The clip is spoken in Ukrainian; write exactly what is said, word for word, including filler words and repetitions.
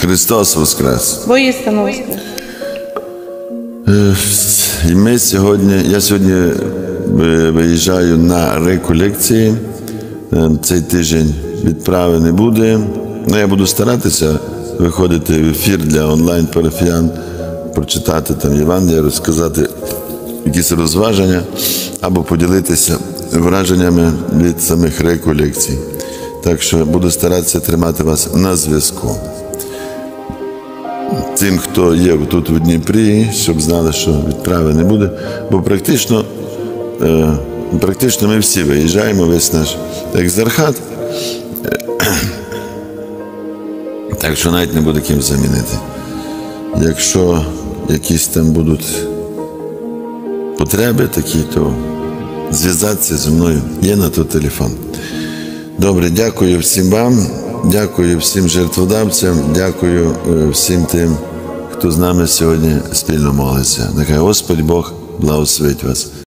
Христос воскрес! Воістину воскрес! І ми сьогодні, я сьогодні виїжджаю на реколекції. Цей тиждень відправи не буде. Ну, я буду старатися виходити в ефір для онлайн-парафіян, прочитати там Євангелія, розказати якісь розваження або поділитися враженнями від самих реколекцій. Так що буду старатися тримати вас на зв'язку. Тим, хто є тут в Дніпрі, щоб знали, що відправи не буде, бо практично, е, практично ми всі виїжджаємо, весь наш екзархат, так що навіть не буде ким замінити. Якщо якісь там будуть потреби такі, то зв'язатися зі мною, є на то телефон. Добре, дякую всім вам, дякую всім жертводавцям, дякую всім тим, хто з нами сьогодні спільно молиться. Нехай Господь Бог благословить вас.